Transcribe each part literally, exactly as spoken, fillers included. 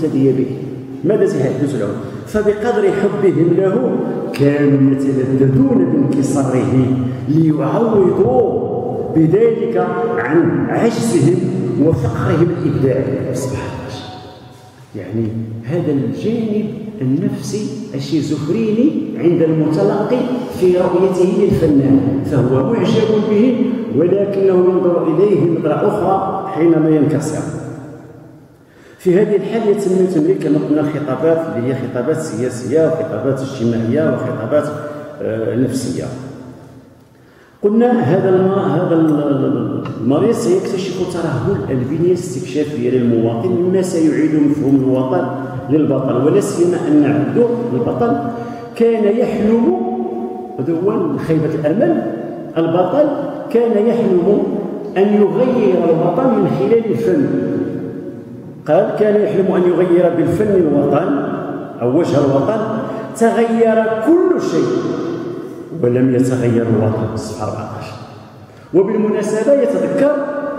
يفتدي به. ماذا سيحدث له؟ فبقدر حبهم له كانوا يتلذذون بانكساره ليعوضوا بذلك عن عجزهم وفقرهم الإبداعي. سبحان الله. يعني هذا الجانب النفسي الشيزوفريني عند المتلقي في رؤيته للفنان، فهو معجب به ولكنه ينظر إليه نظرة أخرى حينما ينكسر. في هذه الحال يتم تمرير كما قلنا الخطابات اللي هي خطابات سياسية وخطابات اجتماعية وخطابات آه نفسية. قلنا هذا هذا المريض سيكتشف ترهل البنية الاستكشافية للمواطن مما سيعيد مفهوم الوطن للبطل، ولا سيما أن عبده البطل كان يحلم، هذا هو خيبة الأمل، البطل كان يحلم أن يغير الوطن من خلال الفن. قال كان يحلم أن يغير بالفن الوطن أو وجه الوطن، تغير كل شيء ولم يتغير الوطن. سبحان الله. وبالمناسبة يتذكر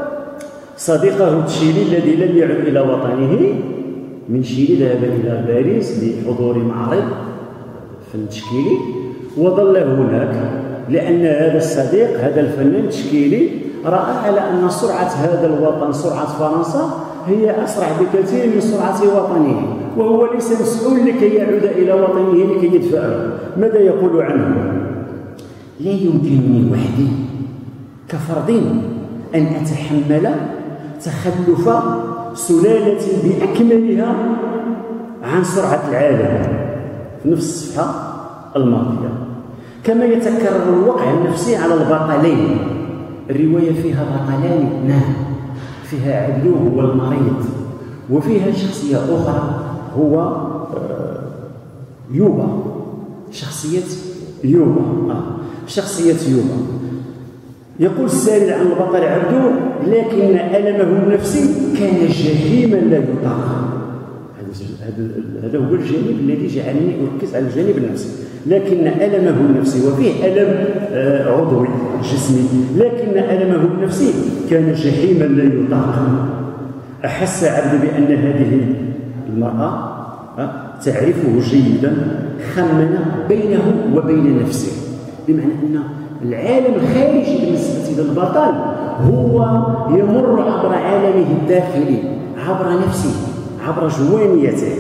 صديقه تشيلي الذي لم يعد إلى وطنه من شيلي، ذهب إلى باريس لحضور معرض فن تشكيلي وظل هناك، لأن هذا الصديق هذا الفنان تشكيلي رأى على أن سرعة هذا الوطن سرعة فرنسا هي أسرع بكثير من سرعة وطنه، وهو ليس مسؤول لكي يعود إلى وطنه لكي يدفعه. ماذا يقول عنه؟ لا يمكنني وحدي كفرد أن أتحمل تخلف سلالة بأكملها عن سرعة العالم. في نفس الصفحة الماضية كما يتكرر الوقع النفسي على البطلين. الرواية فيها بطلان اثنان، فيها عبده هو المريض وفيها شخصية أخرى هو يوبا، شخصية يوبا آه. شخصية يوبا. يقول السائل عن البطل عبده لكن ألمه النفسي كان جحيما لا يطاق. هذا هو الجانب الذي جعلني أركز على الجانب النفسي. لكن ألمه النفسي وفيه ألم عضوي جسمي، لكن ألمه النفسي كان جحيما لا يطاق. أحس عبد بأن هذه المرأة تعرفه جيدا، خمن بينه وبين نفسه، بمعنى أن العالم الخارجي بالنسبة للبطل هو يمر عبر عالمه الداخلي، عبر نفسه، عبر جوانيته.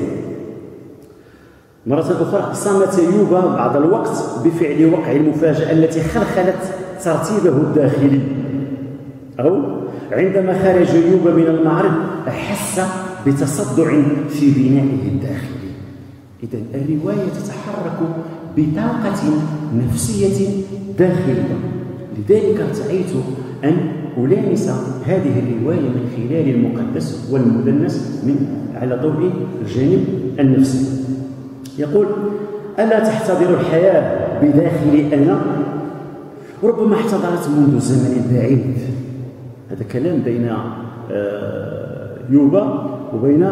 مرة أخرى صمت يوبا بعض الوقت بفعل وقع المفاجأة التي خلخلت ترتيبه الداخلي. أو عندما خرج يوبا من المعرض أحس بتصدع في بنائه الداخلي. إذن الرواية تتحرك بطاقة نفسية داخلية، لذلك ارتأيت أن ألامس هذه الرواية من خلال المقدس والمدنس من على ضوء الجانب النفسي. يقول ألا تحتضر الحياة بداخل أنا؟ ربما احتضرت منذ زمن بعيد. هذا كلام بين يوبا وبين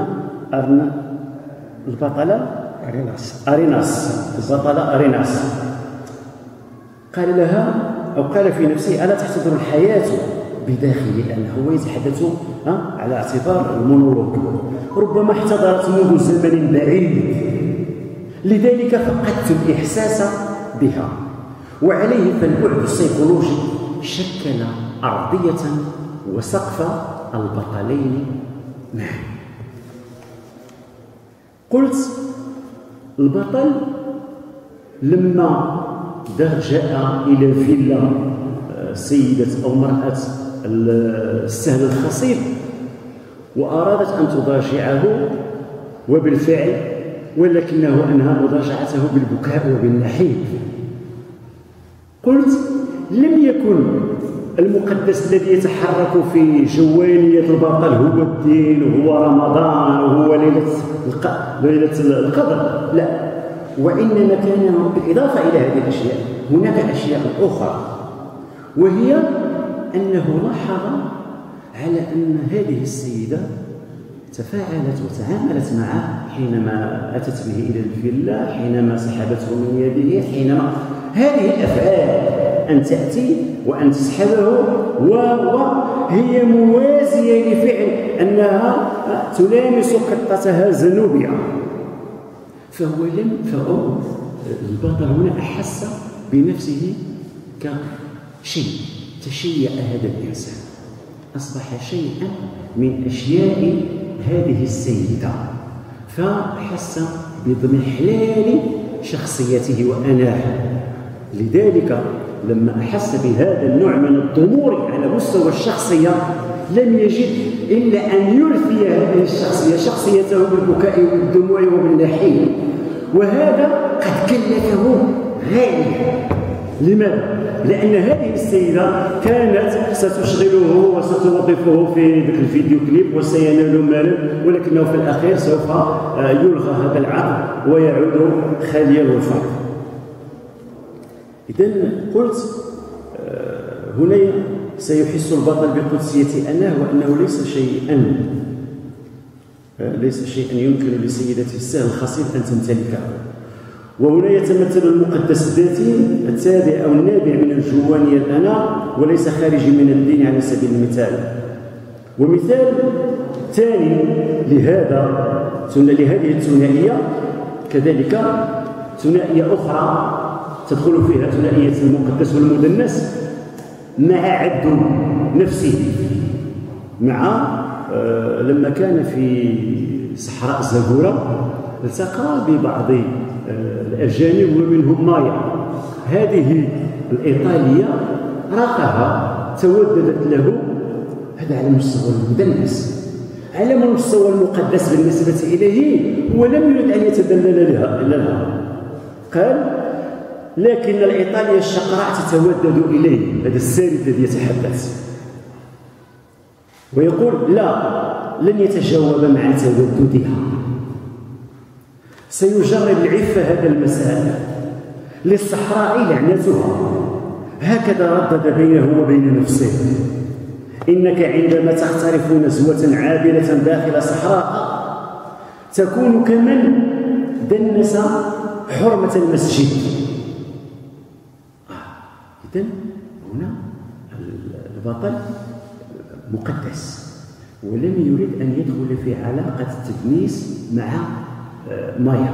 البطلة أريناس أريناس البطلة أريناس. قال لها أو قال في نفسه ألا تحتضر الحياة بداخل أنا؟ هو يتحدث على اعتبار المونولوج. ربما احتضرت منذ زمن بعيد، لذلك فقدت الإحساس بها. وعليه فالبعد السيكولوجي شكل أرضية وسقف البطلين معا. قلت البطل لما جاء إلى فيلا سيدة أو مرأة السهل الخصيب وأرادت أن تضاجعه، وبالفعل ولكنه أنهى مضاجعته بالبكاء وبالنحيب. قلت لم يكن المقدس الذي يتحرك في جوانية البطل هو الدين وهو رمضان وهو ليلة ليلة القدر، لا، وإنما كان بالإضافة إلى هذه الأشياء هناك أشياء أخرى، وهي أنه لاحظ على أن هذه السيدة تفاعلت وتعاملت معه حينما أتت به إلى الفيلا، حينما سحبته من يده، حينما هذه الأفعال أن تأتي وأن تسحبه وهي موازية لفعل أنها تلامس قطتها زنوبيا. فهو لم فهو البطل هنا أحس بنفسه كشيء، تشيع هذا الإنسان، أصبح شيئا من أشياء هذه السيدة، فحس بضمحلال شخصيته وأناه. لذلك لما أحس بهذا النوع من الضمور على مستوى الشخصية لم يجد إلا أن يرثي هذه الشخصية شخصيته بالبكاء والدموع وبالنحيب، وهذا قد كلفه غاليا. لماذا؟ لأن هذه السيدة كانت ستشغله وستوظفه في ذلك الفيديو كليب وسينال مالا، ولكنه في الأخير سوف يلغى هذا العقد ويعود خالي الوفاق. إذن قلت هنا سيحس البطل بقدسية أناه، وأنه ليس شيئا ليس شيئا يمكن لسيدته السهل الخصيب أن تمتلكه. وهنا يتمثل المقدس الذاتي التابع أو النابع من الجوانية الأنا، وليس خارجي من الدين على سبيل المثال. ومثال ثاني لهذا لهذه الثنائية كذلك ثنائية أخرى تدخل فيها ثنائية المقدس والمدنس مع عبد نفسه، مع آه لما كان في صحراء زاغورة التقى ببعض آه الأجانب ومنهم مايا. هذه الإيطالية راقها توددت له، هذا على مستوى المدنس. على مستوى المقدس بالنسبة إليه هو لم يرد أن يتدلل لها إلا لها، قال لكن الإيطالية الشقراء تتودد إليه. هذا السارد الذي يتحدث ويقول لا، لن يتجاوب مع توددها، سيجرب العفة هذا المساء، للصحراء لعنتها. هكذا ردد بينه وبين نفسه: إنك عندما تخترف نزوة عابرة داخل صحراء تكون كمن دنس حرمة المسجد. إذن هنا البطل مقدس ولم يريد أن يدخل في علاقة التدنيس مع مايا.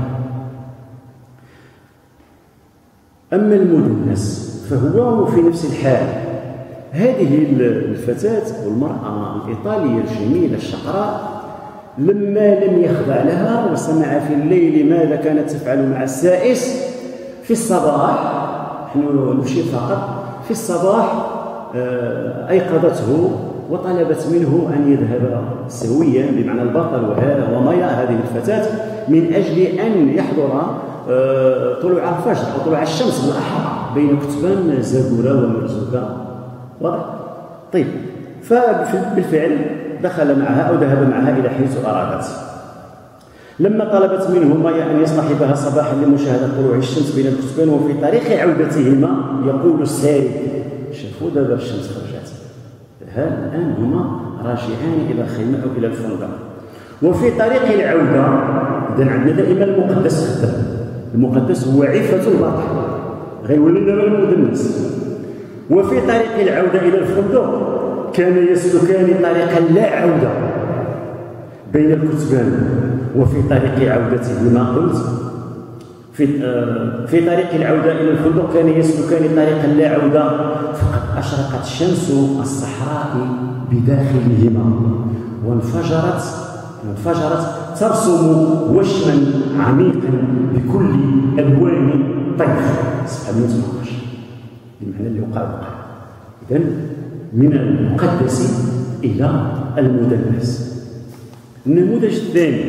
أما المدنس فهو في نفس الحال. هذه الفتاة والمرأة الإيطالية الجميلة الشقراء لما لم يخضع لها وسمع في الليل ماذا كانت تفعل مع السائس، في الصباح نحن نشير فقط في الصباح أيقظته وطلبت منه أن يذهب سويا، بمعنى البطل ومايا هذه الفتاة، من أجل أن يحضر طلوع الفجر أو طلوع الشمس بالأحرى بين كتبان زاغورة ومرزوكا. واضح؟ طيب، فبالفعل دخل معها أو ذهب معها إلى حيث أرادت. لما طلبت منه مايا أن يصطحبها صباحا لمشاهدة طلوع الشمس بين الكتبان، وفي طريق عودتهما يقول السارد: شافوا دابا الشمس خرجت، الآن هما راجعان إلى الخيمة أو إلى الفندق. وفي طريق العودة، إذن عندنا دائما المقدس خدام، المقدس هو عفة الباطل غيولي دابا المدنس. وفي طريق العودة إلى الفندق كان يسلكان طريقا لا عودة بين الكتبان. وفي طريق عودتهما قلت في في طريق العودة إلى الفندق كان يسلكان طريقا لا عودة، فقد أشرقت شمس الصحراء بداخلهما وانفجرت انفجرت ترسم وشما عميقا بكل ألوان طيف. صفحة مئة وثمانية عشر بمعنى اللي وقع وقع. إذن من المقدس إلى المدنس. النموذج الثاني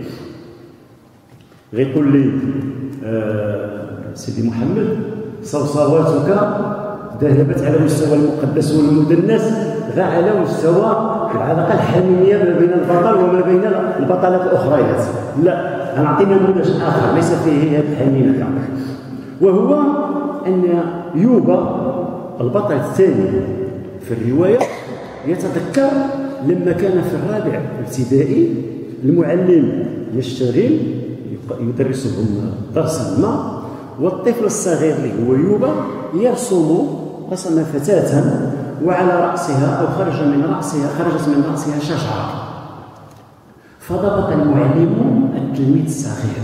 غيقول لي آه سيدي محمد: صوصواتك ذهبت على مستوى المقدس والمدنس غا على مستوى العلاقه الحميميه ما بين البطل وما بين البطلات الاخريات. لا، انا اعطينا نموذج اخر ليس فيه هذه الحميمه، وهو ان يوبا البطل الثاني في الروايه يتذكر لما كان في الرابع ابتدائي المعلم يشتغل يدرسهم درسا ما، والطفل الصغير اللي هو يوبا يرسم رسم فتاة وعلى رأسها أو خرج من رأسها خرجت من رأسها شجرة. فضبط المعلم التلميذ الصغير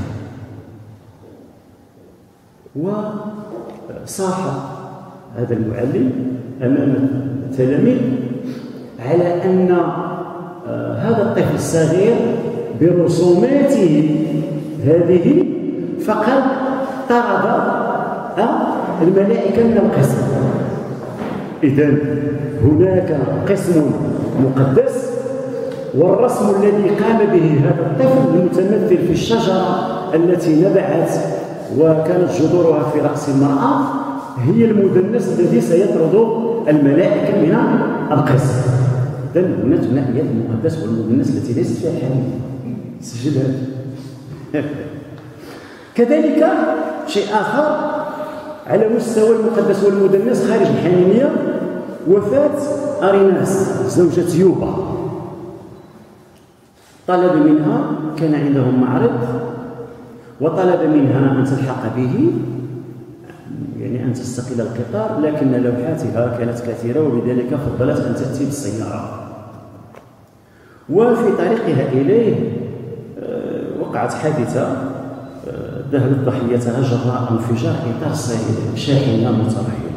وصاح هذا المعلم أمام التلاميذ على أن هذا الطفل الصغير برسوماته هذه فقد طرد الملائكة من القسم. إذن هناك قسم مقدس، والرسم الذي قام به هذا الطفل المتمثل في الشجرة التي نبعت وكانت جذورها في رأس المرأة هي المدنس الذي سيطرد الملائكة من القسم. إذن هناك ثنائيات المقدس والمدنس التي ليست فيها حمية. سجل هذا. كذلك شيء آخر على مستوى المقدس والمدنس خارج الحميمية، وفاة أريناس زوجة يوبا. طلب منها، كان عندهم معرض وطلب منها أن تلحق به، يعني أن تستقل القطار، لكن لوحاتها كانت كثيرة وبذلك فضلت أن تأتي بالسيارة. وفي طريقها إليه وقعت حادثة ذهبت ضحيتها جراء انفجار إطار شاحنة مترهلة.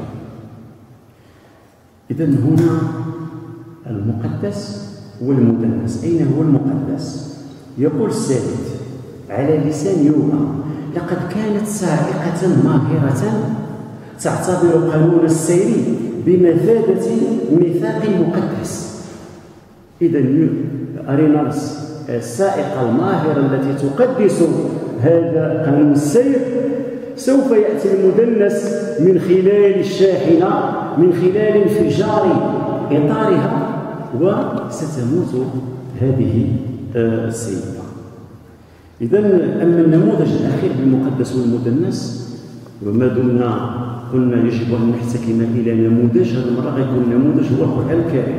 إذن هنا المقدس والمدنس. أين هو المقدس؟ يقول السيد على لسان يوبا: لقد كانت سائقة ماهرة تعتبر قانون السير بمثابة ميثاق مقدس. إذن أريناس السائقة الماهرة التي تقدس هذا قانون السير سوف يأتي المدنس من خلال الشاحنة، من خلال انفجار إطارها، وستموت هذه السيدة. إذن أما النموذج الأخير بالمقدس والمدنس، وما دمنا قلنا يجب أن نحتكم إلى نموذج، هذه المرة غيكون النموذج هو القرآن الكريم.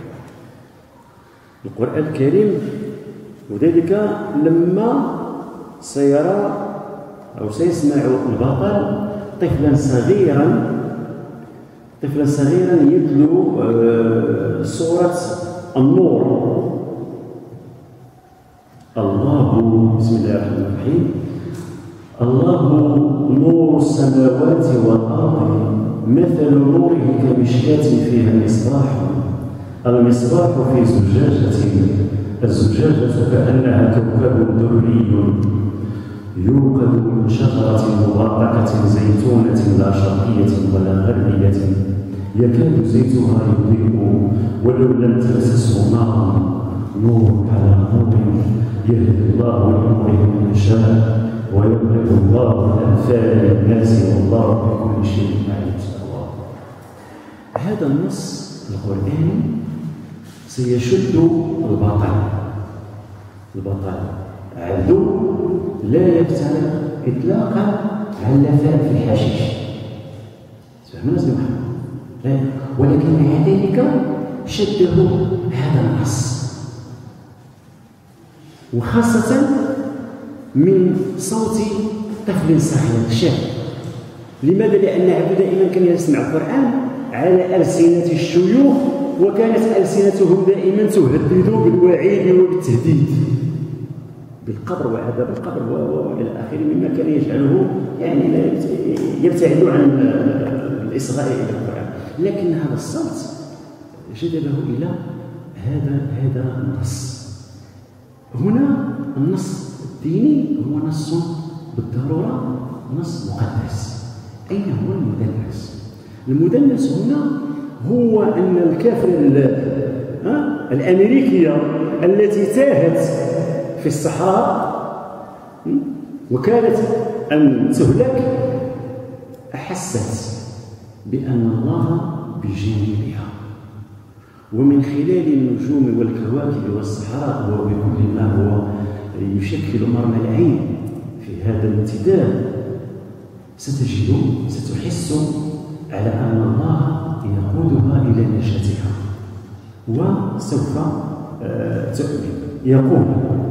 القرآن الكريم، وذلك لما سيرى أو سيسمع البطل طفلا صغيرا طفلا صغيرا يتلو سورة النور. الله، بسم الله الرحمن الرحيم: الله نور السماوات والأرض مثل نوره كمشكاة فيها مصباح، المصباح في زجاجة، الزجاجة كأنها كوكب دري يوقد من شجرة مباركة زيتونة لا شرقية ولا غربية يكاد زيتها يضيء ولو لم تمسسه نار، نور على نور يهدي الله لنوره من يشاء ويضرب الله الأمثال للناس والله بكل شيء عليم. هذا النص القرآني سيشد البطل. البطل عدو لا يبتلع إطلاقا علفاء في الحشيش. فهمنا سيدي محمد؟ ولكن مع ذلك شده هذا النص، وخاصة من صوت طفل صغير شاب. لماذا؟ لأن العبد دائما كان يسمع القرآن على ألسنة الشيوخ، وكانت ألسنتهم دائما تهدد بالوعيد وبالتهديد بالقبر وعذاب القبر والى اخره، مما كان يجعله يعني لا يبتعد عن الاصغاء الى القران. لكن هذا الصوت جذبه الى هذا هذا النص. هنا النص الديني هو نص بالضروره نص مقدس. اين هو المدنس؟ المدنس هنا هو ان الكافر الامريكيه التي تاهت في الصحراء وكانت أن تهلك أحست بأن الله بجانبها، ومن خلال النجوم والكواكب والصحراء وبكل ما هو يشكل مرمى العين في هذا الامتداد ستجد ستحس على أن الله يقودها إلى نجاتها وسوف تؤمن. يقول: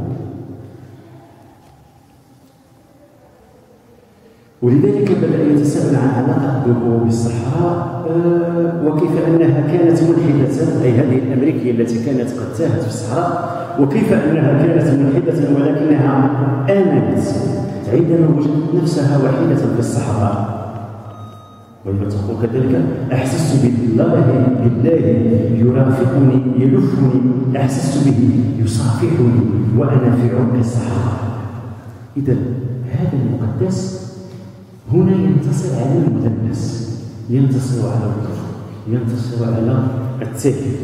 ولذلك بدأ يتساءل عن علاقة الدبور بالصحراء وكيف أنها كانت ملحدة، أي هذه الأمريكية التي كانت قد تاهت في الصحراء وكيف أنها كانت ملحدة ولكنها آمنت عندما وجدت نفسها وحيدة في الصحراء. وإذا تقول كذلك: أحسست بالله بالله يرافقني يلفني، أحسست به يصافحني وأنا في عمق الصحراء. إذا هذا المقدس هنا ينتصر على المدنس، ينتصر على الكفر، ينتصر على التاكيد.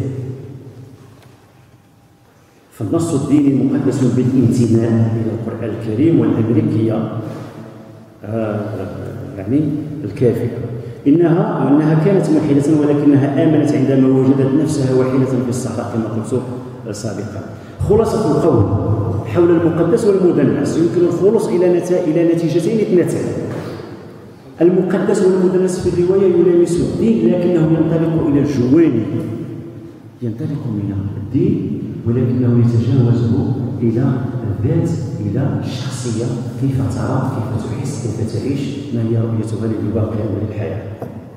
فالنص الديني مقدس بالامتناع إلى القرآن الكريم والأمريكية آه يعني الكافرة. إنها أنها كانت ملحدة ولكنها آمنت عندما وجدت نفسها وحيدة في الصحراء كما قلت سابقا. خلاصة القول حول المقدس والمدنس: يمكن الخلوص إلى إلى نتيجتين اثنتين. المقدس والمدنس في الرواية يلامس الدين لكنه ينطلق إلى الجوانب، ينطلق من الدين ولكنه يتجاوزه إلى الذات، إلى الشخصية، كيف ترى، كيف تحس، كيف تعيش، ما هي رؤيتها للواقع وللحياة.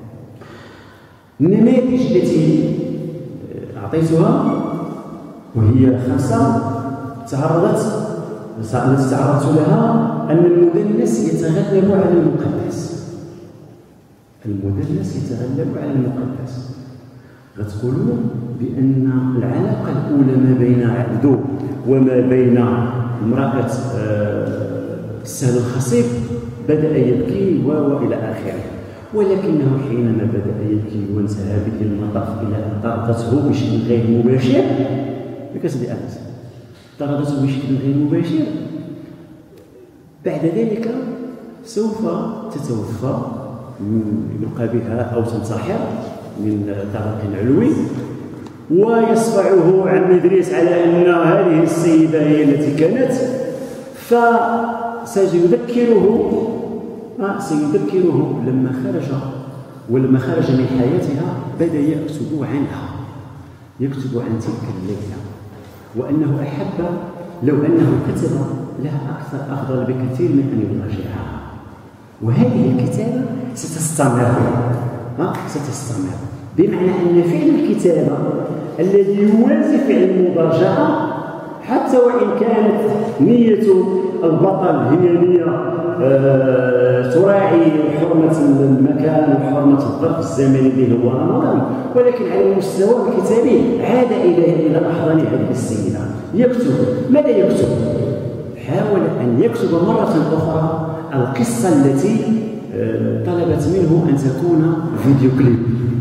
النماذج التي أعطيتها وهي خمسة تعرضت التي تعرضت لها أن المدنس يتغلب على المقدس. المدنس يتغلب على المقدس. غتقولون بأن العلاقة الأولى ما بين عبدو وما بين امرأة السهل الخصيب بدأ يبكي وإلى آخره، ولكنه حينما بدأ يبكي وانتهى به المطاف إلى أن طردته بشكل غير مباشر بكسر أنس طردته بشكل غير مباشر، بعد ذلك سوف تتوفى، يلقى بها أو تنتحر من طريق علوي، ويصفعه عم إدريس على أن هذه السيدة هي التي كانت، فسيذكره سيذكره لما خرج ولما خرج من حياتها بدأ يكتب عنها، يكتب عن تلك الليلة، وأنه أحب لو أنه كتب لها أكثر أفضل بكثير من أن يراجعها. وهذه الكتابة ستستمر ها ستستمر بمعنى أن فعل الكتابة الذي يوازي فعل المراجعة، حتى وإن كانت نية البطل هي نية آه تراعي حرمة المكان وحرمة الظرف الزمني اللي هو رمضان، ولكن على المستوى الكتابي عاد إلى إلى أحضان هذه السيدة يكتب. ماذا يكتب؟ حاول أن يكتب مرة أخرى القصة التي طلبت منه أن تكون فيديو كليب.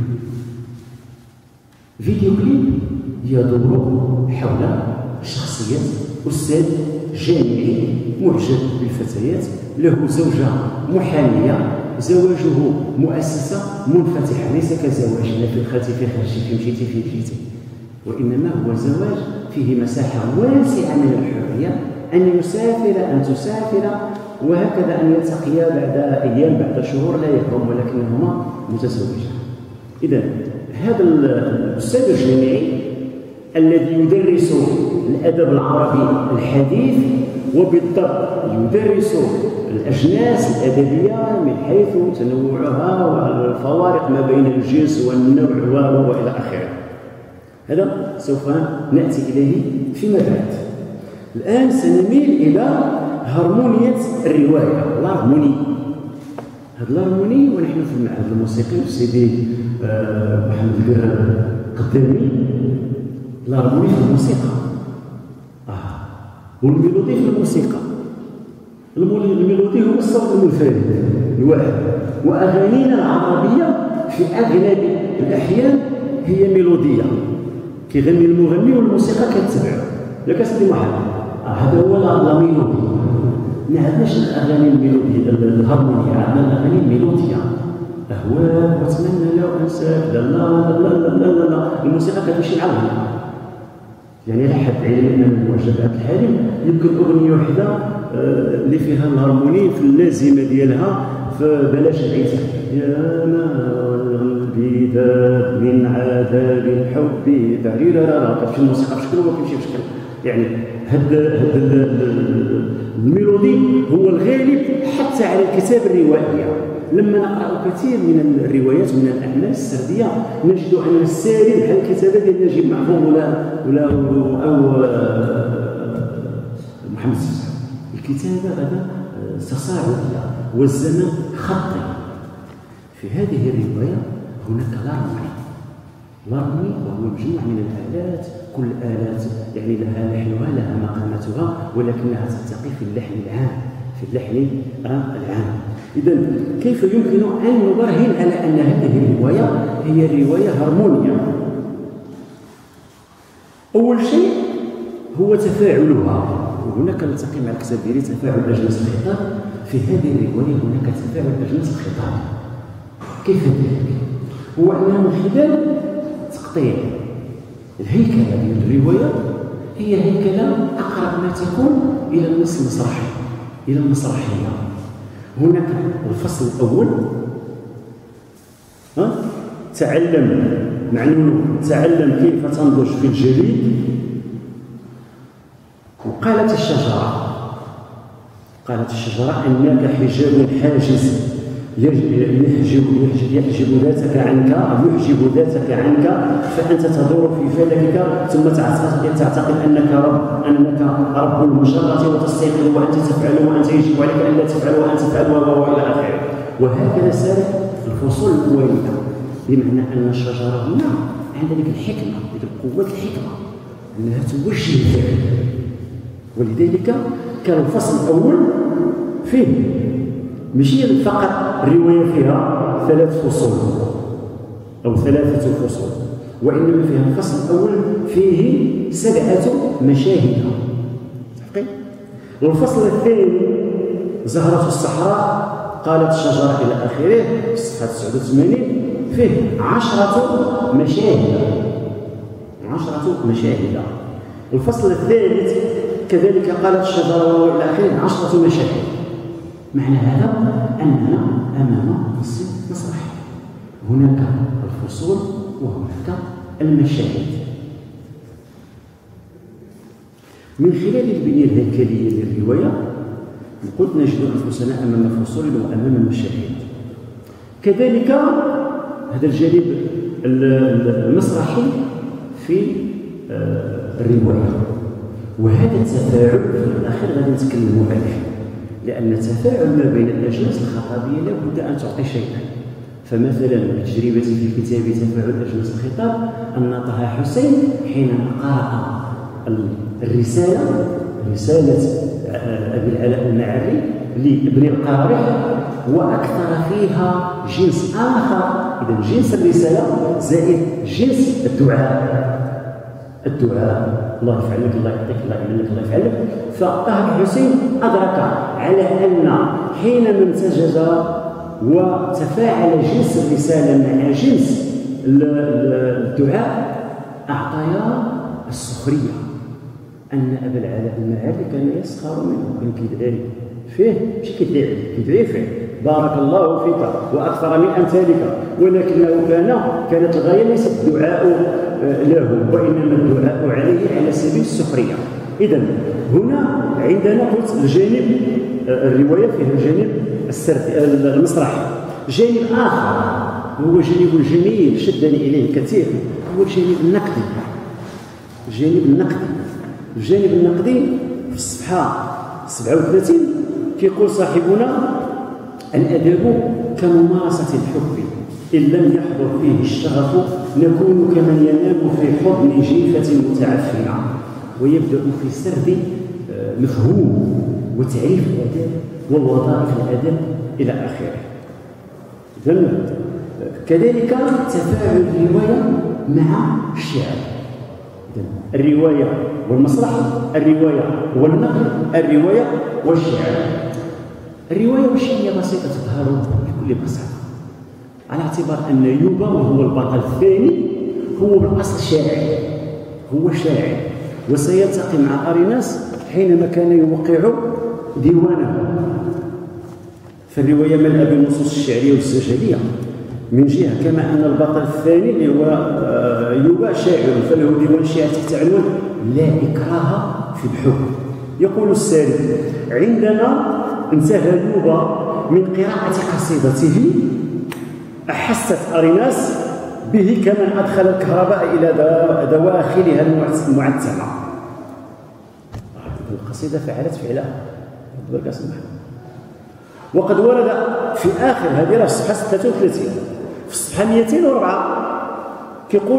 فيديو كليب يدور حول شخصية أستاذ جامعي معجب بالفتيات، له زوجة محامية، زواجه مؤسسة منفتحة، ليس كزواجنا في الخاتي في خرجتي في مشيتي في جيتي، وإنما هو زواج فيه مساحة واسعة من الحرية، أن يسافر أن تسافر، وهكذا أن يلتقيا بعد أيام بعد شهور لا يفهم ولكنهما متزوجان. إذا هذا الأستاذ الجامعي الذي يدرس الأدب العربي الحديث، وبالضبط يدرس الأجناس الأدبية من حيث تنوعها والفوارق ما بين الجنس والنوع وإلى آخره، هذا سوف نأتي إليه فيما بعد. الآن سنميل إلى هرمونية الرواية، الهرموني. هذا الهرموني ونحن في المعهد الموسيقي في سيدي آه محمد القدامي، الهرموني في الموسيقى آه. والميلودي في الموسيقى. الميلودي هو الصوت المنفرد الواحد، وأغانينا العربية في أغلب الأحيان هي ميلودية، كيغني المغني والموسيقى كتتبعه. لك سيدي محمد هذا هو لا ميلودي. ما عندناش الاغاني الميلوديه الهارمونيه، عندنا الاغاني الميلوديه، اهواك واتمنى لو انساك، لا لا لا لا لا لا, لا. الموسيقى كتمشي مع الغنى. يعني لحد علم ان المعجب عبد الحليم يمكن اغنيه وحده اللي فيها الهارموني في اللازمه ديالها فبلاش عيتك يا نار البداد من عذاب الحب تعريرا، كتمشي الموسيقى بشكل وما كيمشي بشكل. يعني هاد هاد الميلودي هو الغالب حتى على الكتاب الروائيه. لما نقرأ كثير من الروايات ومن الأعمال السردية نجد أن السارد بحال الكتابة ديال نجيب محفوظ ولا ولا أو محمد السبسع، الكتابة هذا تصاعدية والزمن خطي. في هذه الرواية هناك لارموني، لارموني وهو مجموعة من الآلات، كل آلات يعني لها لحنها لها مقاماتها ولكنها تلتقي في اللحن العام، في اللحن العام. إذا كيف يمكن أن نبرهن على أن هذه الرواية هي رواية هرمونية؟ أول شيء هو تفاعلها، وهناك نلتقي مع الكتاب ديالي تفاعل أجناس الخطاب. في هذه الرواية هناك تفاعل أجناس الخطاب. كيف ذلك؟ هو أنه من خلال تقطيع الهيكلة ديال الرواية هي هيكلة أقرب ما تكون إلى النص المسرحي، إلى المسرحية. هناك الفصل الأول ها تعلم معنون تعلم كيف تنضج في الجليد. وقالت الشجرة قالت الشجرة أنك حجاب حاجز يحجب يحجب ذاتك عنك يحجب ذاتك عنك فأنت تدور في فلكك ثم تعتقد أنك رب أنك رب المجرة وتستيقظ وأنت تفعل وأنت يجب عليك أن لا تفعل وأنت تفعل وإلى آخره. وهكذا سارت الفصول الأولية، بمعنى أن الشجرة هنا عندها ذيك الحكمة، ذيك قوة الحكمة أنها توجه الفعل. ولذلك كان الفصل الأول فيه ماشي فقط الرواية فيها ثلاث فصول أو ثلاثة فصول، وإنما فيها الفصل الأول فيه سبعة مشاهد. والفصل الثاني زهرة الصحراء قالت الشجرة إلى آخره في صفحة تسعة وثمانين فيه عشرة مشاهد عشرة مشاهد. الفصل الثالث كذلك قالت الشجرة إلى آخره عشرة مشاهد. معنى هذا أننا أمام نص مسرحي، هناك الفصول وهناك المشاهد. من خلال البنية الهيكلية للرواية قد نجد أنفسنا أمام فصول وأمام مشاهد. كذلك هذا الجانب المسرحي في الرواية، وهذا التفاعل في الأخير غادي نتكلموا عليه، لأن التفاعل ما بين الأجناس الخطابية لابد أن تعطي شيئا. فمثلا من تجربتي في كتاب تفاعل أجناس الخطاب أن طه حسين حينما قرأ الرسالة رسالة أبي العلاء المعري لابن القارح وأكثر فيها جنس آخر، إذا جنس الرسالة زائد جنس الدعاء الدعاء الله يفعل لك الله يعطيك الله يعمل لك الله يفعل لك. فطه حسين أدرك على أن حينما امتزج وتفاعل جنس الرسالة مع جنس الدعاء أعطيا السخرية، أن أبا العلاء المعري كان يسخر منه، كان كيدعي فيه ماشي كيدعي كيدعي فيه بارك الله فيك وأكثر من أمثالك، ولكنه كان كانت الغاية ليست الدعاء له وإنما الدعاء عليه على سبيل السخرية. إذا هنا عندنا قلت الجانب الرواية فيها الجانب المسرحي. جانب آخر هو جانب جميل شدني إليه كثير، هو الجانب النقدي. الجانب النقدي الجانب النقدي في الصفحة سبعة وثلاثين كيقول صاحبنا: الأدب كممارسة الحب إن لم يحضر فيه الشغف نكون كمن ينام في حضن جيفة متعفنة. ويبدأ في سرد مفهوم وتعريف الأدب ووظائف الأدب إلى آخره. إذن كذلك تفاعل الرواية مع الشعر. الرواية والمسرح، الرواية والنقل، الرواية والشعر. الرواية وش هي؟ بسيطة تظهر بكل بساطة، على اعتبار أن يوبا وهو البطل الثاني هو بالأصل شاعر، هو شاعر، وسيلتقي مع أريناس حينما كان يوقع ديوانه. فالرواية ملأ بالنصوص الشعرية والسجالية من جهة، كما أن البطل الثاني اللي هو يوبا شاعر فله ديوان شعر تحت عنوان لا إكراه في الحب. يقول السارد: عندنا انتهى يوبا من قراءة قصيدته أحست أريناس به كمن أدخل الكهرباء إلى دواخلها المعتمة. القصيدة فعلت فعلها. وقد ورد في آخر هذه الصفحة ثلاثة وثلاثين في الصفحة مئتين وأربعة كيقول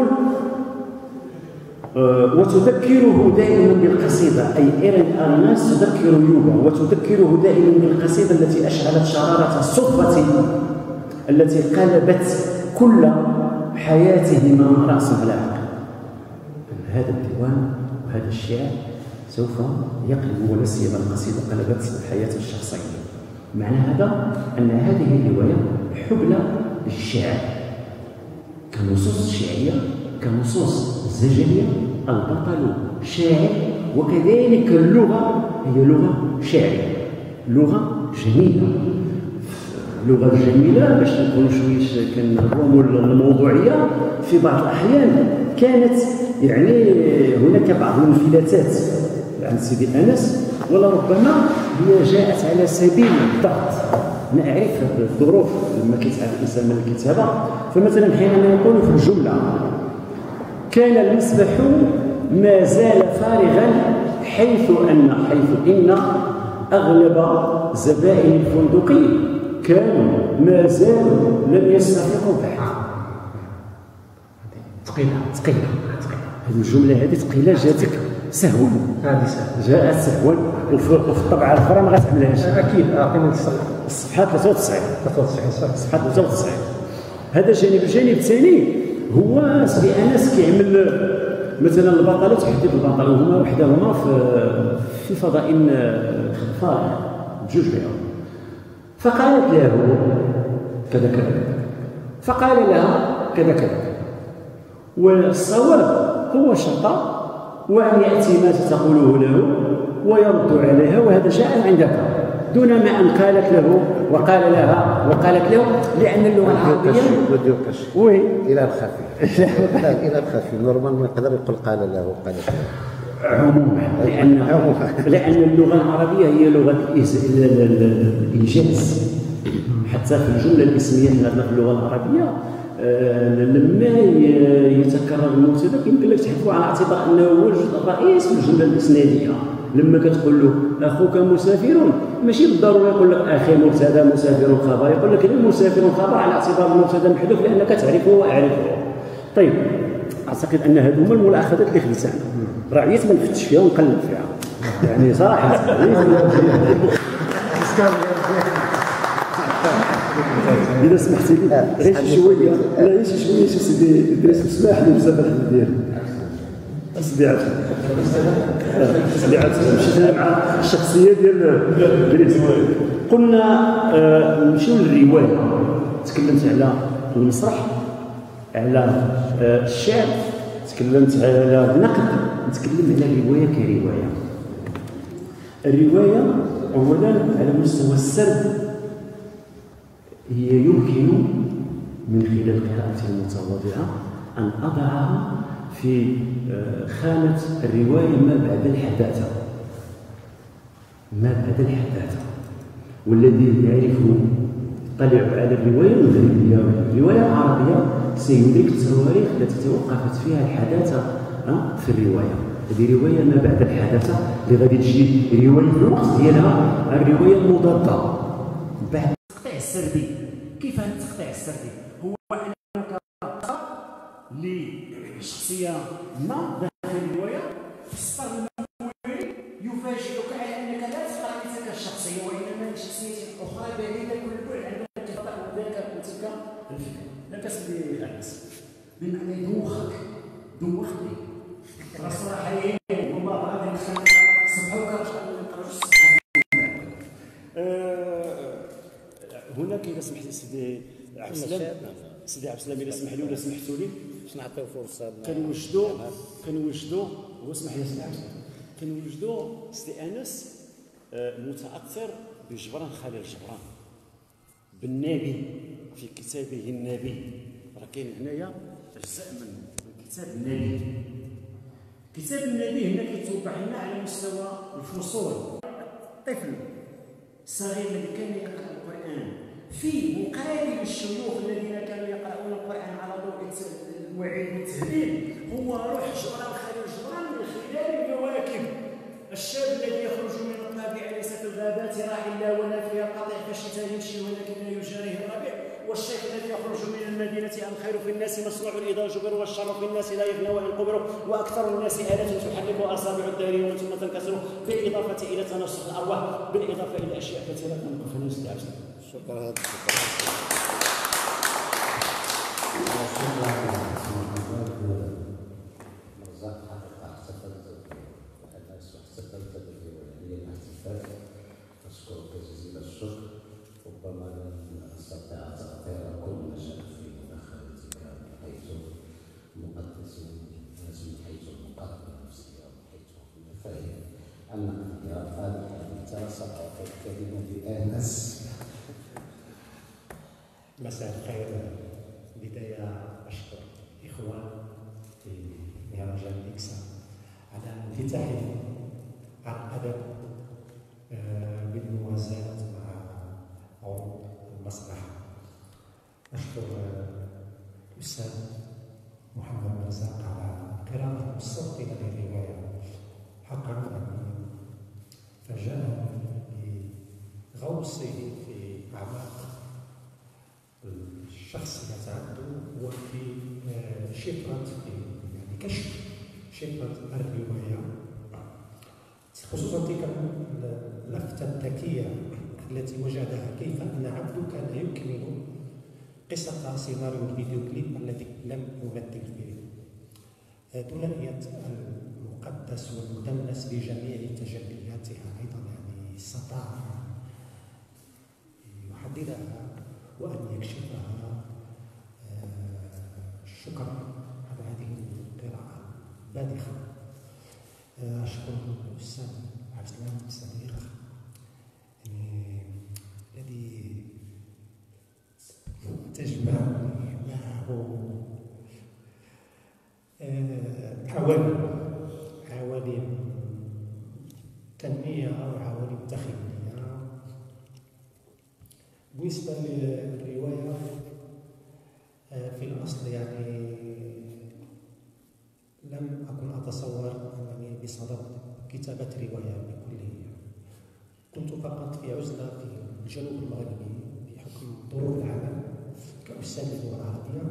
أه وتذكره دائما بالقصيدة، أي إيرين أريناس تذكر يوغا وتذكره دائما بالقصيدة التي أشعلت شرارة الصدفة التي قلبت كل حياتهما رأسا على عقب. هذا الديوان وهذا الشعر سوف يقلب، ولا سيما القصيدة قلبت الحياة الشخصية. معنى هذا أن هذه الرواية حبلى بالشعر كنصوص شعرية، كنصوص زجلية. البطل شاعر، وكذلك اللغة هي لغة شعرية، لغة جميلة. اللغة الجميلة باش نكونوا شويش كنهضروا الموضوعية في بعض الأحيان كانت يعني هناك بعض الانفلاتات عند سيدي أنس، ولربما هي جاءت على سبيل الضغط. أنا أعرف الظروف لما كيتعب الإنسان من الكتابة. فمثلا حينما يقول في الجملة كان المسبح ما زال فارغا حيث أن حيث إن أغلب زبائن الفندق كانوا ما زالوا لم يستفيقوا بعد. ثقيلة ثقيلة ثقيلة هذه الجملة هذه ثقيلة، جاتك سهوا، هذه سهوا جاءت سهوا. وفي الطبعة الأخرى ما غتعملهاش أكيد. أعطيني الصفحة ثلاثة وتسعين ثلاثة وتسعين صح، الصفحة ثلاثة وتسعين. هذا جانب. الجانب الثاني هو سيدي أنس كيعمل مثلا البطلة تحدث البطل وهما وحدهما في في فضاء فارغ بجوج بهم. فقالت له كذا كذا، فقال لها كذا كذا. والصواب هو شرطة، وأن يأتي ما تقوله له ويرد عليها، وهذا جاء عندك دون ما أن قالت له وقال لها وقالت له، لأن اللغة العربية وي إلى الخفي لا إلى الخفي نورمال ما يقدر يقول قال له قالت له عموما، لأن لأن اللغة العربية هي لغة الإيجاز. حتى في الجملة الاسمية في اللغة العربية لما يتكرر المبتدا يمكن لك تحكوا على اعتبار انه هو الجزء الرئيس في الجمله الاسناديه. لما كتقول له اخوك مسافر ماشي بالضروره يقول لك اخي مبتدا مسافر خبر، يقول لك مسافر خبر على اعتبار المبتدا محذوف لانك تعرفه واعرفه. طيب اعتقد ان هذو هما الملاحظات اللي خديت انا، راه عييت ما نفتش فيها ونقلب فيها يعني صراحه. إذا سمحتي لي غير شوية، لا غير شوية شي سيدي إدريس اسمح لي بزاف الحاجات ديالي. أسيدي عاد أسيدي عاد مشيت أنا مع الشخصية ديال إدريس. قلنا نمشيو للرواية. تكلمت على المسرح، على الشعر، تكلمت على النقد، نتكلم على الرواية كرواية. الرواية أولا على مستوى السرد هي يمكن من خلال قراءتي المتواضعة أن أضعها في خانة الرواية ما بعد الحداثة، ما بعد الحداثة. والذي يعرف يطلع على الرواية المغربية والرواية العربية سيدرك التواريخ التي توقفت فيها الحداثة في الرواية. هذه رواية ما بعد الحداثة اللي غادي تجي رواية في الوقت ديالها الرواية المضادة. بعد التقطيع السردي، كيف هذا التقطيع السردي؟ هو أنك لشخصية ما داخل الرواية في السطر المأولي يفاجئك على أنك لا تقرأ تلك الشخصية وإنما لشخصية أخرى بعيدة كل بعد عن ذلك الخطأ وذاك وتلك الفكرة. لا كسب أنس بمعنى يدوخك، دوخني ترى الصراحة هي والله غادي نخليك صبحوك نقراو الصباح. هناك إذا سمحتي سيدي عبد السلام، سيدي عبد السلام إذا سمح لي ولا سمحتوا لي باش نعطيو فرصة كنوجدوا كنوجدوا هو اسمح لي سيدي عبد السلام، كنوجدوا سيدي أنس المتأثر بجبران خليل جبران بالنبي في كتابه النبي. راه كاين هنايا أجزاء من كتاب النبي. كتاب النبي هنا كيتوضح لنا على مستوى الفصول. الطفل الصغير الذي كان يقرأ القرآن في مقابل الشيوخ الذين كانوا يقرؤون القرآن على ضوء الوعيد والتهديد هو روح جبران خليل جبران من خلال المواكب. الشاب الذي يخرج من الطابع ليس في الغابات راعي لا ولا فيها قطع فالشتاء يمشي ولكن لا يجاريه الربيع. والشيخ الذي يخرج من المدينة الخير في الناس مصنوع إذا جبر والشر في الناس لا يغنى وإن قبر وأكثر الناس آلة تحرك أصابع الدارين ثم تنكسر بالإضافة إلى تناسق الأرواح بالإضافة إلى أشياء كثيرة نقف نجد عجل. شكرا. أشكرك جزيل الشكر. ربما لن أستطيع تأثير كل ما جاء في مداخلتك من حيث مقدس الناس من حيث المقدمة النفسية ومن حيث المفاهيم. أما اختيار هذا الحديث سأعطي الكلمة لآنس. مساء الخير. بداية أشكر إخوان في مهرجان إكسا على انفتاحه على الأدب بالموازاة مع عروض المسرح. أشكر الأستاذ محمد مرزاق على قراءة الصوت للرواية. حقا فاجأني بغوصه في أعماق الشخصية عنده وفي شفرة يعني كشف شفرة الرواية، خصوصا تلك اللفتة الذكية التي وجدها كيف أن عبده كان يكمل قصة سيناريو الفيديو كليب الذي لم يمثل فيه. ثنائية المقدس والمدنس بجميع تجلياتها أيضا يعني استطاع يحددها وأن يكشفها. شكرا على هذه القراءة الباذخة. أشكر الأستاذ عبد السلام الصديق يعني الذي تجمعني معه عوالم عوالم تنمية أو عوالم تخيلية. بالنسبة للرواية في الأصل يعني لم أكن أتصور أنني بصدد كتابة رواية بكله. كنت فقط في عزلة في الجنوب المغربي بحكم ظروف العمل كأستاذ اللغة العربية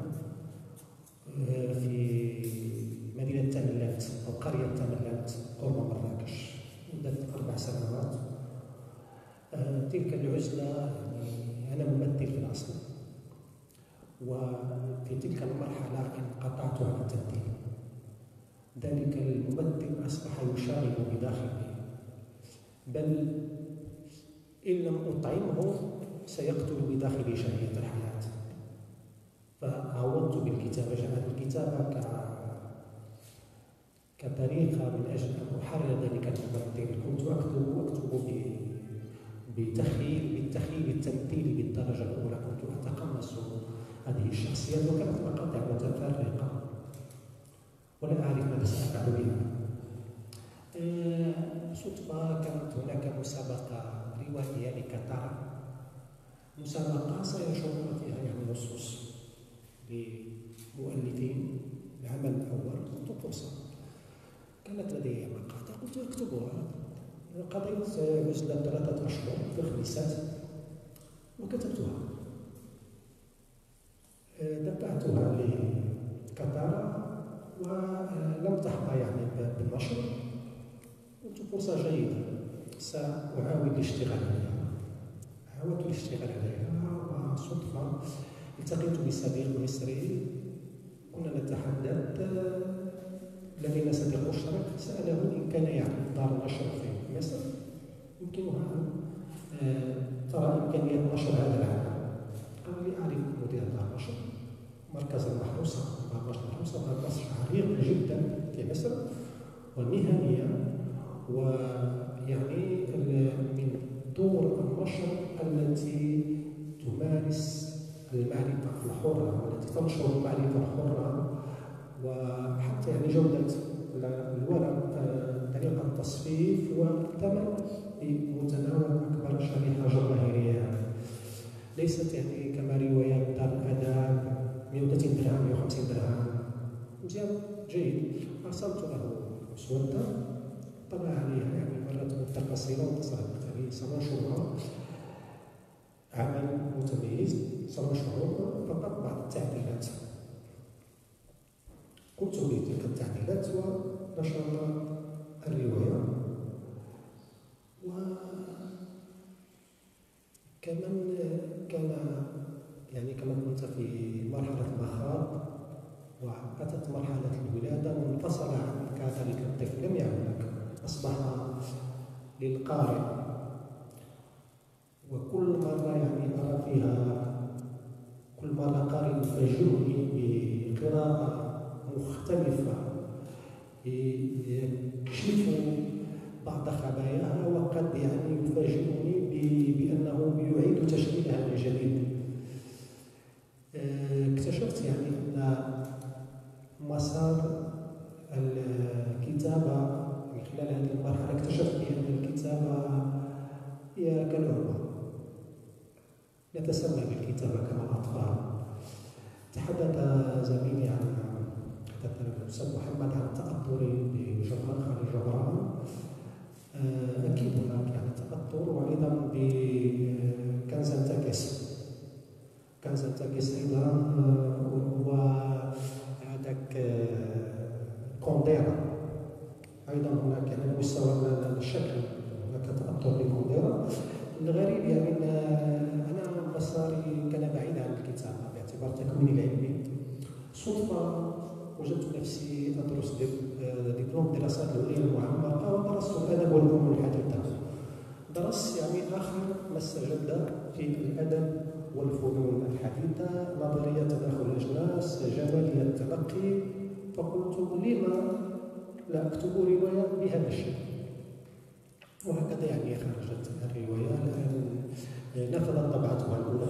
في مدينة تملات أو قرية تملات قرب مراكش مدة أربع سنوات. تلك العزلة يعني أنا ممثل في الأصل، وفي تلك المرحلة انقطعت عن التمثيل. ذلك الممثل أصبح يشارك بداخله، بل إن لم أطعمه سيقتل بداخلي شهية الحياة. فعوضت بالكتابة. جاءت الكتابة ك... كطريقة من أجل أن أحرر ذلك الممثل. كنت أكتب أكتب ب... بتخيل بالتخيل التمثيلي بالدرجة الأولى. كنت أتقمص هذه الشخصيات وكانت مقاطع متفرقة ولا أعرف ماذا سأفعل بها. أه صدفة كانت هناك مسابقة روائية لكتارا، مسابقة سينشرون فيها يعني نصوص لمؤلفين. العمل الأول كنت فرصة، كانت لدي مقاطع قلت أكتبها. قضيت عزلة ثلاثة أشهر في الخميسات وكتبتها. دفعتها لكتارا ولم تحظى يعني بالنشر. قلت فرصة جيدة سأعاود الاشتغال عليها. عاودت الاشتغال عليها وصدفة التقيت بصديق مصري كنا نتحدث. لدينا صديق مشترك سأله إن كان يعرف دار نشر في مصر يمكنها أن ترى إمكانية نشر هذا العمل. قال لي أعرف مدير دار نشر مركز المحروسة. دار نشر المحروسة مركز عريق جدا في مصر ومهنية، ويعني من دور النشر التي تمارس المعرفة الحرة والتي تنشر المعرفة الحرة، وحتى يعني جودة الورق، طريقة التصفيف والثمن بمتناول أكبر شريحة جماهيرية. ليست يعني كما روايات دار الاداب مئة وثلاثين درهم مئة وخمسين درهم. مزيان جيد. ارسلت له مسوده طبع عليها يعني مرات مده قصيره واتصلت يعني سبع شهور، عمل متميز سبع شهور فقط بعض التعديلات. قلت به تلك التعديلات ونشر الروايه. وكمن كان يعني كمن كنت في مرحله المخاض واتت مرحله الولاده وانفصل عنك ذلك الطفل لم يعد لك، اصبح للقارئ، وكل مره يعني ارى فيها كل مره قارئ يفاجئني بقراءه مختلفه يكشف بعض خباياها، وقد يعني يفاجئني بانه يعيد تشكيلها من جديد. اكتشفت يعني ان مسار الكتابه من خلال هذه المرحله، اكتشفت بان الكتابه هي كالعبه، نتسمى بالكتابه كما الاطفال. تحدث زميلي عن تحدث الاستاذ محمد عن تاثره بجبران خليل جبران. اكيد هناك يعني تاثر، وايضا بكنزنتاكيس كنزنتاكيس ايضا، وهذاك كونديرا ايضا هناك يعني على مستوى الشكل هناك تاثر بكونديرا. الغريب يعني ان انا مساري كان بعيد عن الكتابه باعتبار تكويني العلمي. صدفه وجدت نفسي ادرس دبلوم دراسات العليا المعمقه، ودرست الادب والفنون الحديثه. درست يعني اخر ما استجد في الادب والفنون الحديثه نظريه تداخل الاجناس، جماليه التلقي. فقلت لما لا اكتب روايه بهذا الشكل؟ وهكذا يعني خرجت الروايه. الان نفذت طبعتها الاولى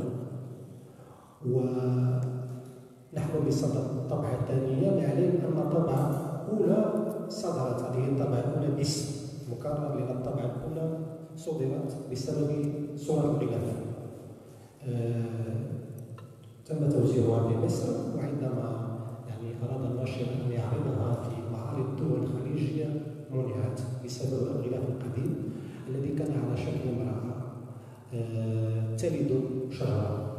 ونحن بصدد الطبعه الثانيه. نعلم ان الطبعه الاولى صدرت، هذه الطبعه الاولى باسم مكرر، لان الطبعه الاولى صدرت بسبب صور الغلاف. آه، تم توزيعها بمصر، وعندما يعني اراد الناشر ان يعرضها في معارض الدول الخليجيه منعت بسبب الغلاف القديم الذي كان على شكل امراه آه، تلد شهرا.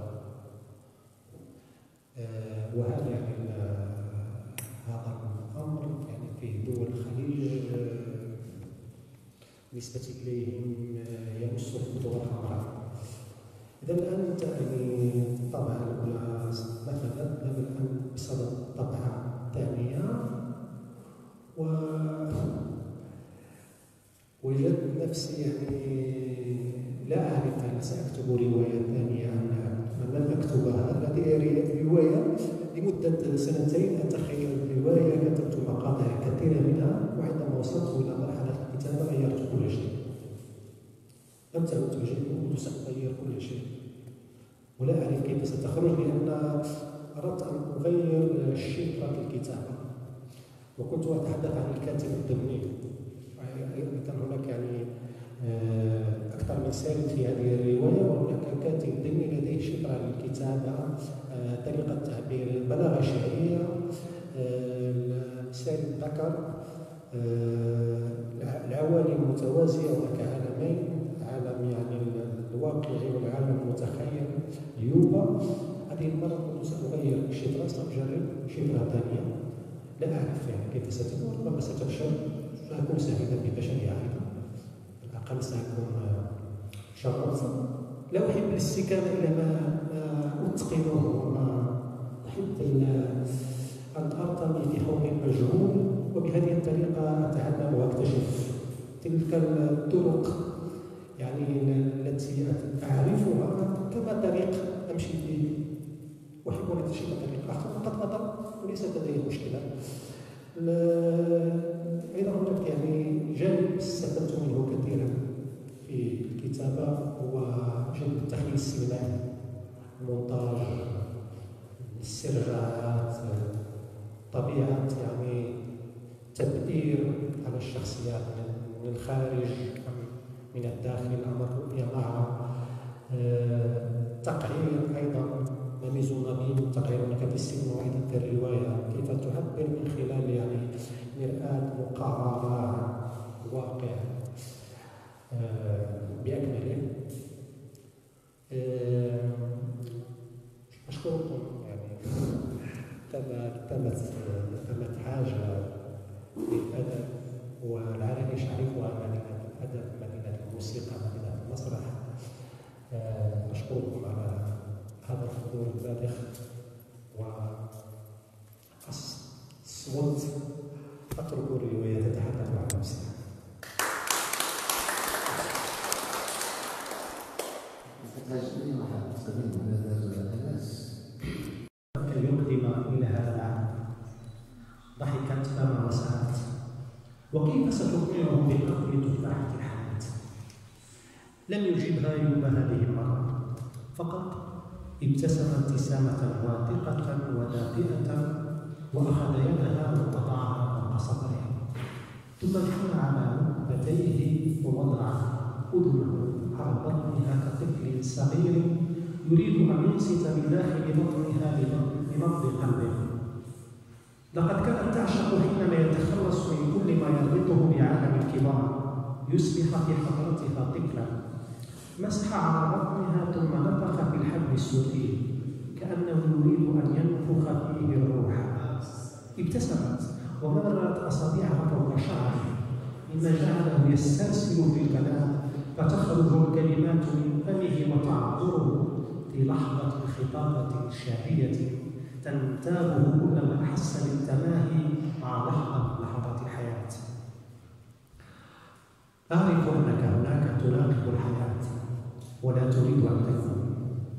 آه، وهذا يعني هذا الامر يعني في دول الخليج آه، بالنسبه اليهم آه، يمس الخطوط الحمراء. إذا الآن يعني الطبعة الأولى نفذت، الآن بصدد الطبعة الثانية. ووجدت نفسي يعني لا أعرف هل سأكتب رواية ثانية أم لا. لم أكتبها، هذه رواية لمدة سنتين أتخيل الرواية، كتبت مقاطع كثيرة منها، وعندما وصلت إلى مرحلة الكتابة غيرت كل شيء. لم تعد توجدني وقلت سأغير كل شيء ولا أعرف كيف ستخرج، لأن أردت أن أغير شفرة الكتابة. وكنت أتحدث عن الكاتب الضمني، أيضا هناك يعني أكثر من سالب في هذه الرواية، وهناك كاتب ضمني لديه شفرة للكتابة، طريقة تعبير، بلاغة شعرية، سالب ذكر، العوالم متوازية، هناك عالمين، عالم يعني الواقعي والعالم المتخيل اليوبا. هذه المرة كنت سأغير الشفرة، سأجرب شفرة ثانية، لا أعرف يعني كيف ستكون، ربما ستفشل، سأكون سعيدا بفشلها أيضا، الأقل سأكون شرفا. لا أحب الاستكانة إلى ما أتقنه، وما أحب أن أرتمي في حوض المجهول، وبهذه الطريقة أتعلم وأكتشف تلك الطرق يعني التي أعرفها كما طريق أمشي به، وأحب أن أكتشف طريق آخر فقط نظر، وليست لدي مشكلة. أيضا هناك يعني جانب استفدت منه كثيرا في الكتابة، هو جانب التخيل السينمائي، المونتاج، السرعات، طبيعة يعني تبئير على الشخصيات من الخارج من الداخل، أمر رؤية معها، التقعير أيضا ما ميزونا به التقعير أنك تستلم موعظة الرواية كيف تعبر من خلال يعني مرآة مقررة واقع بأكمله. أشكركم يعني تمت تمت حاجة للأدب، والعرائش أعرفها مدينة الأدب، مدينة الموسيقى، مدينة المسرح. أشكركم على هذا الحضور البالغ، وأصمت أترك الرواية تتحدث عن نفسها. يقدم إلى هذا العام ضحكت فما وسعت، وكيف ستقنعه بقتل تفاحة الحياة؟ لم يجبها يوم هذه المرة، فقط ابتسم ابتسامة واثقة ودافئة، وأخذ يدها ووضعها فوق صدرها، ثم انحنى على ركبتيه ووضع أذنه على بطنها كطفل صغير يريد أن ينصت من داخل بطنها لنبض قلبه. لقد كانت تعشق حينما يتخلص من كل ما يربطه بعالم الكبار، يصبح في حضرتها طفلا. مسح على بطنها ثم نفخ في الحبل السوري كأنه يريد أن ينفخ فيه الروح. ابتسمت ومرت أصابعها فوق شعره مما جعله يسترسل في الكلام، فتخرج الكلمات من فمه وتعبره في لحظة خطابة شعرية تنتابه كلما أحس بالتماهي مع لحظة من لحظات الحياة. أعرف أنك هناك تراقب الحياة ولا تريد أن تكون.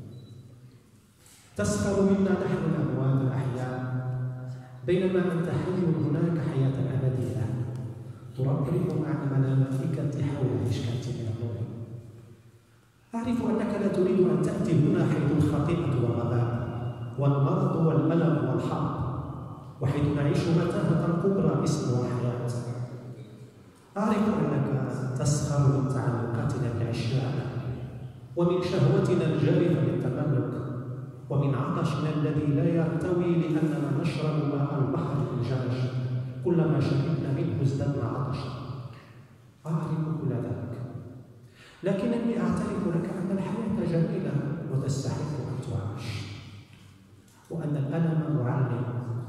تسخر منا نحن الأموات الأحياء، بينما أنت حي هناك حياة أبدية تركب مع الملائكة حول مشكاة من النور. أعرف أنك لا تريد أن تأتي هنا حيث الخطيئة والغباء والمرض والألم والحرب، وحيث نعيش متاهة كبرى اسمها الحياة. أعرف أنك تسخر من تعلقاتنا بالأشياء، ومن شهوتنا الجارفة للتملك، ومن عطشنا الذي لا يرتوي لأننا نشرب ماء البحر الجاج كلما شربنا منه ازددنا عطشا. أعرف كل ذلك، لكنني أعترف لك أن الحياة جميلة وتستحق أن تعاش، وأن الألم معلم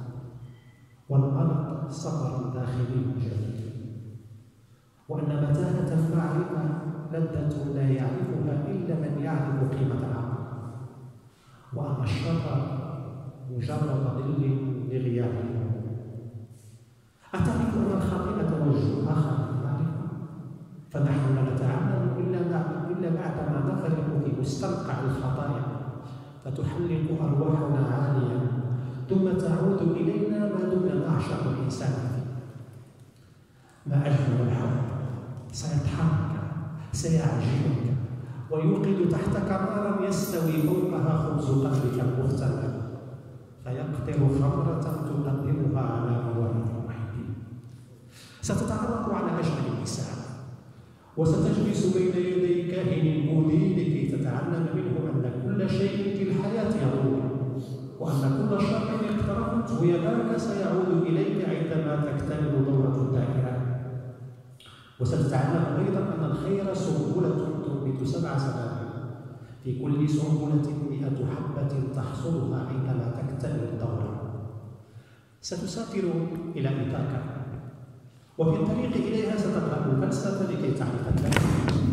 والمرض سفر داخلي جميل، وأن متاهة المعرفة لذة لا يعرفها إلا من يعرف قيمة العمل، وأن الشر مجرد ظل لغيابه. أعترف أن الخطيئة وجه آخر للمعرفة، فنحن لا نتعلم إلا بعدما نغرق في مستنقع الخطايا فتحلق أرواحنا عاليا، ثم تعود إلينا ما دمنا نعشق الإنسان فيه. ما أجمل الحب سيضحكك سيعجبك ويوقد تحتك نارا يستوي فوقها خبز قلبك المغتنم، فيقطر خمرة تقدمها على موائد المحبين. ستتعرف على أجمل النساء، وستجلس بين يدي كاهن بوذي لكي تتعلم منه أن كل شيء في الحياة يدور، وأن كل شر اقترفته يداك سيعود إليك عندما تكتمل دورة الدائرة. وستتعلم أيضا أن الخير سنبلة تنبت سبع سنابل، في كل سنبلة مئة حبة تحصلها عندما تكتمل الدورة. ستسافر إلى إيثاكا، وفي الطريق إليها ستقرأ الفلسفة لكي تعرف الفلسفة،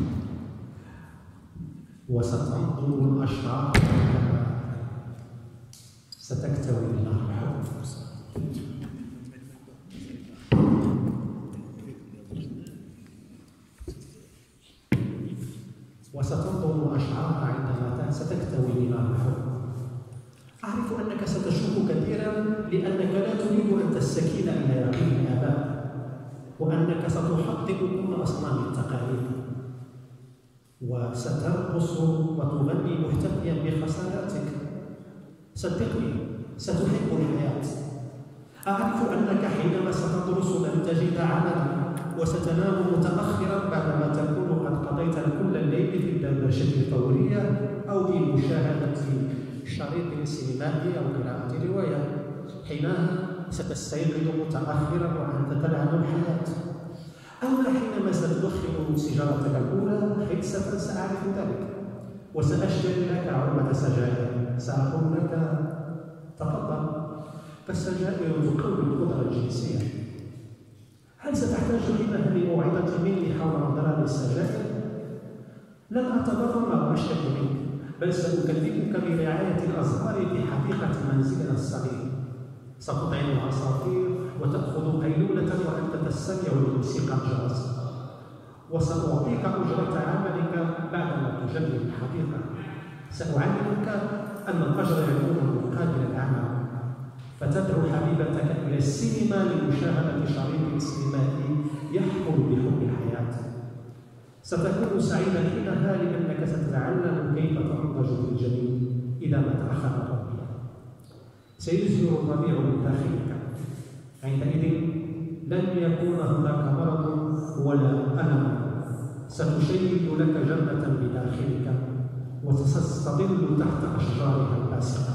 وستنظر الأشرار ستكتوي إلى الحب. وستنظر أشعارها عندما ستكتوي إلى الحب. أعرف أنك ستشك كثيرا لأنك لا تريد أن تستكين إلى يقين الآباء، وأنك ستحطم كل أصنام التقاليد، وسترقص وتغني محتفيا بخسارتك. صدقني ستحب الحياة. أعرف أنك حينما ستدرس لن تجد عملا، وستنام متأخرا بعدما تكون قد قضيت كل الليل في الدردشة الفورية، أو بمشاهدة شريط سينمائي أو قراءة رواية، حينها ستستيقظ متأخرا وأنت تلعب الحياة. أما حينما ستدخن سيجارتك الأولى حيث سأعرف ذلك وسأشتري لك علبة سجائر، سأقول لك تفضل، فالسجائر تقوي القدرة الجنسية. هل ستحتاج حينها لموعظة مني حول أضرار السجائر؟ لن أتضرر وأشتكي منك، بل سأكلفك برعاية الأزهار في حديقة منزلنا الصغير. ستطعم العصافير وتأخذ قيلولة وأنت تستمع لموسيقى الجاز، وسأعطيك أجرة عملك بعدما تجرب الحديقة. سأعلمك أن الأجر يكون مقابل العمل، فتدعو حبيبتك إلى السينما لمشاهدة شريط سينمائي يحكم بحب الحياة. ستكون سعيدا حينها لأنك ستتعلم كيف تنضج في الجنين إذا ما تأخر الربيع. سيزهر الربيع من داخلك، عندئذ لن يكون هناك مرض ولا ألم. ستشيد لك جنة بداخلك وستستظل تحت أشجارها الباسقة.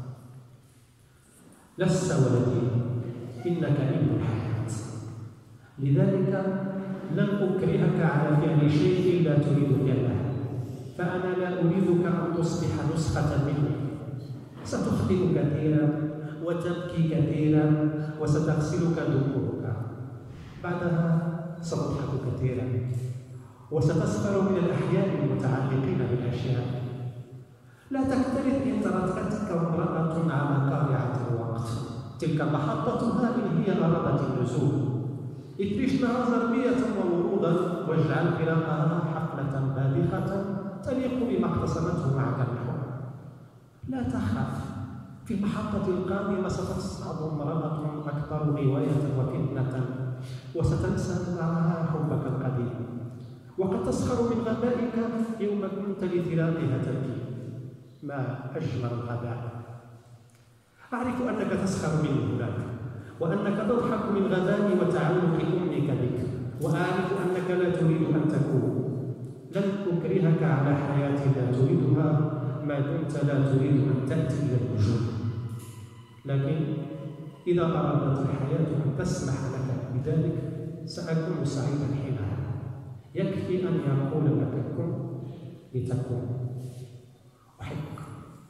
لست ولدي، إنك ابن الحياة، لذلك لن أكرهك على فعل شيء لا تريد فعله، فأنا لا أريدك أن تصبح نسخة مني. ستخطئ كثيرا وتبكي كثيرا وستغسلك دموعك، بعدها ستضحك كثيرا وستسخر من الأحيان المتعلقين بالأشياء. لا تكترث إن تركتك امرأة على قارعة الوقت، تلك محطتها إن هي أرادت النزول. افرش لها زربية وورودا واجعل فراقها حفلة باذخة تليق بما اقتسمته معك الحب. لا تخف، في المحطة القادمة ستصعد امرأة أكثر غواية وفتنة وستنسى معها حبك القديم، وقد تسخر من غبائك يوم كنت لفراقها تبكي. ما أجمل الغباء. أعرف أنك تسخر مني هناك، وأنك تضحك من غباء وتعلق أمك بك، وأعرف أنك لا تريد أن تكون. لن أكرهك على حياة لا تريدها ما دمت لا تريد أن تأتي إلى الوجود. لكن إذا أرادت الحياة أن تسمح لك بذلك سأكون سعيدا حينها. يكفي أن يقول لك كن لتكون. أحبك.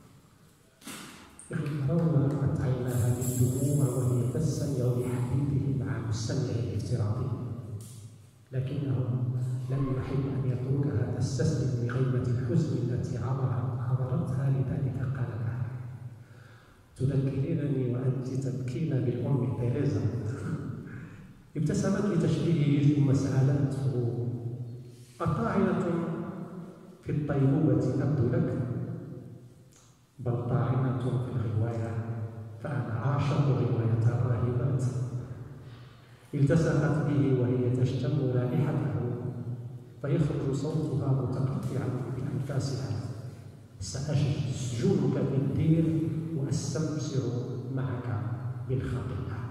يرون رقت عيناها بالدموع وهي تستمع لحديثه مع مستمع الافتراضي، لكنه لم يحب أن يتركها تستسلم لغيبة الحزن التي عبرتها، لذلك قال لها: تذكرينني وأنت تبكين بالأم تيريزا. ابتسمت لتشبيهه ثم سألته: أطاعنة في الطيبوبة أبدو لك؟ بل طاعنة في الغواية، فأنا عاشق رواية الراهبات. التصقت به وهي تشتم رائحته فيخرج صوتها متقطعا بأنفاسها: سأسجنك في الدير وأستمسر معك بالخطيئة.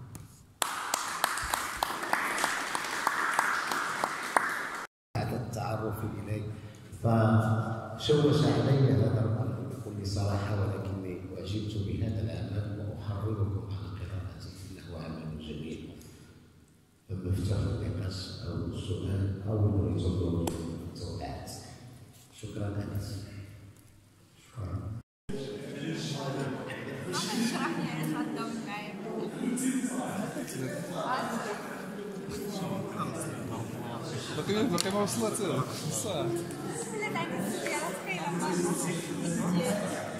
بعد التعرف إليه فشوش علي هذا الأمر بكل صراحة، ولكني أعجبت بهذا العمل وأحرضكم على قراءته، إنه عمل جميل. فمفتاح النقاش أو السؤال أو الريزولوج توقعت. شكرا أنس. شكرا. باقي باقي ما وصلت صح.